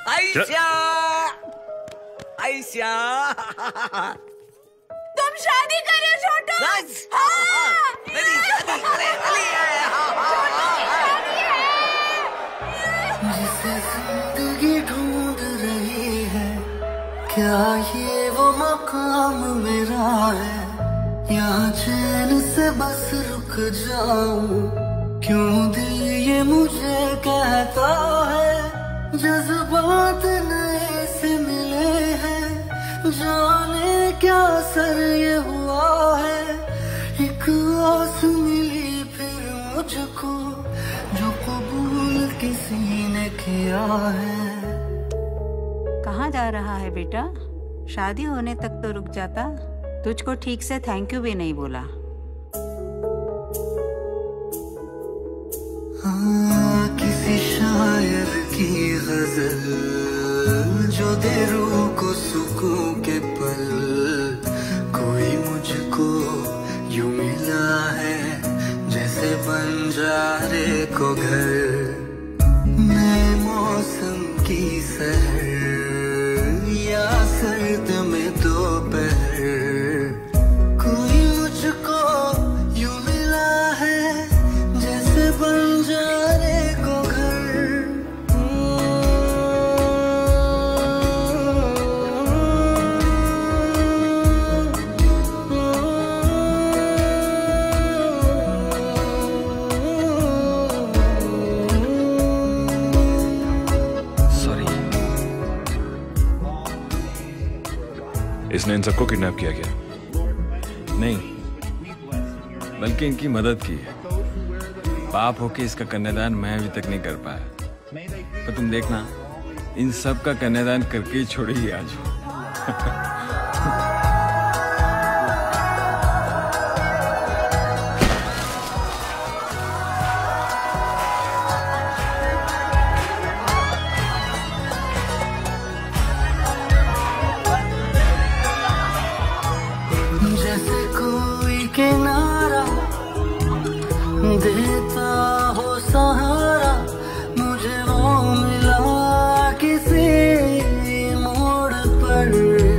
आयशा, आयशा, तुम शादी करे छोटू? मेरी शादी करे वाली है। जिसे जिंदगी ढूंढ रही है, क्या ये वो मकाम मेरा है? यहाँ चैन से बस रुक जाऊं, क्यों दिल ये मुझे कहता है? जज्बात नए से मिले हैं, जाने क्या असर ये हुआ है? एक आस मिली फिर मुझको, जो कबूल किसी ने किया है। कहाँ जा रहा है बेटा? शादी होने तक तो रुक जाता। तुझको ठीक से थैंक यू भी नहीं बोला। किसी शायर की गजल जो दे रूह को सुकून के पल, कोई मुझको यूं मिला है जैसे बंजारे को घर। नए मौसम की सहर या सर्द में दोपहर, कोई मुझको यूं मिला है जैसे बंजारे को घर। इसने इन सबको किडनैप किया क्या? नहीं, बल्कि इनकी मदद की है। पाप होके इसका कन्यादान मैं अभी तक नहीं कर पाया, तो तुम देखना इन सब का कन्यादान करके ही छोड़ेगी आज। जैसे कोई किनारा देता हो सहारा, मुझे वो मिला किसी मोड़ पर।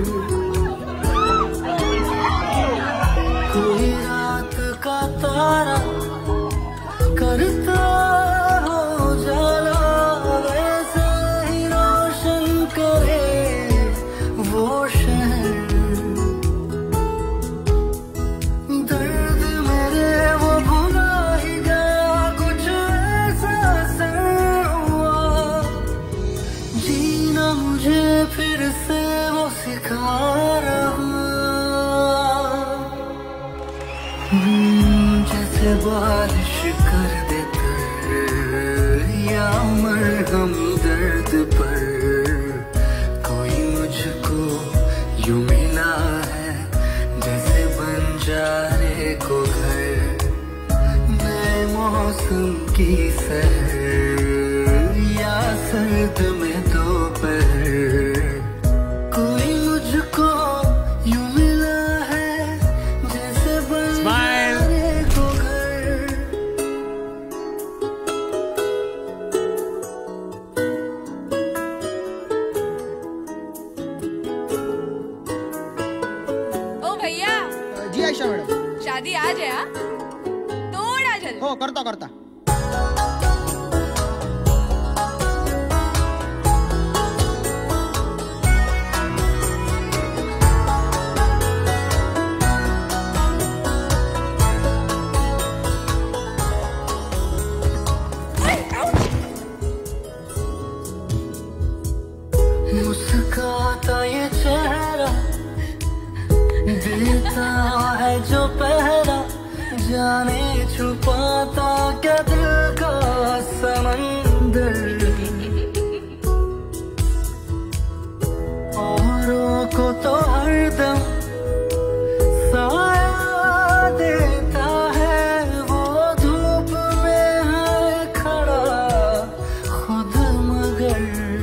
कोई रात का तारा करता हो जाला, वैसे ही रोशन करे वो शहर। फिर से वो सिखा रहा, जैसे बारिश कर देता या मरहम दर्द पर। कोई मुझको यूं मिला है जैसे बंजारे को घर। नए मौसम की सहर या सर्द में दोपहर, कोई मुझको यूं मिला है जैसे बंजारे को घर। ओ भैया। जी आयशा मैडम। शादी आज है? हाँ, थोड़ा जल्दी। हो करता करता। मुस्काता ये चेहरा देता है जो पहरा, जाने छुपाता क्या दिल का समंदर। औरों को तो हरदम साया देता है, वो धूप में है खड़ा खुद मगर।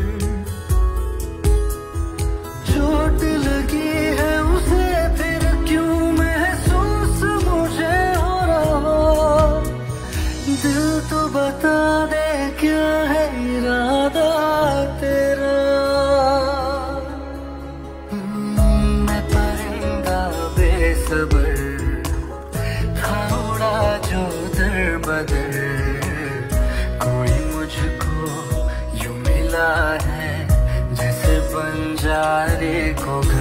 चोट लगी है उसे फिर क्यों महसूस मुझे हो रहा, दिल तो बता दे कि तारे को